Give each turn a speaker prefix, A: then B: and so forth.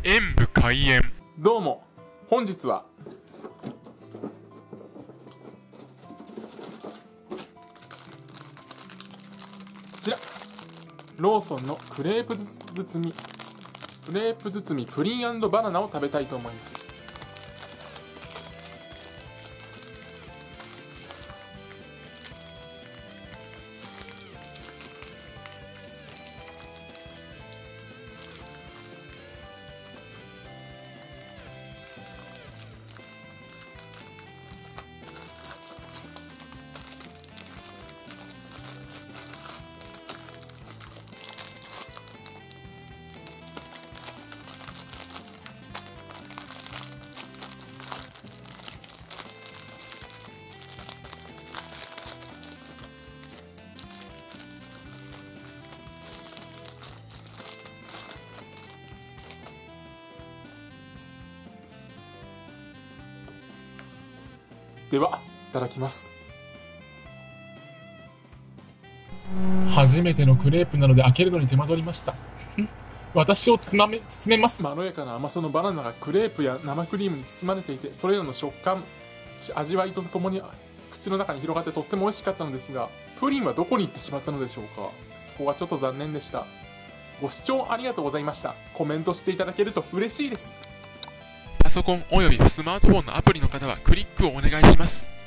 A: 演武開演。
B: どうも、本日はこちらローソンのクレープ包みプリン&バナナを食べたいと思います。では、いただきます。
C: 初めてのクレープなので開けるのに手間取りました。私を包めます。
B: まろやかな甘さのバナナがクレープや生クリームに包まれていて、それらの食感、味わいとともに口の中に広がってとっても美味しかったのですが、プリンはどこに行ってしまったのでしょうか。そこはちょっと残念でした。ご視聴ありがとうございました。コメントしていただけると嬉しいです。
A: パソコンおよびスマートフォンのアプリの方はクリックをお願いします。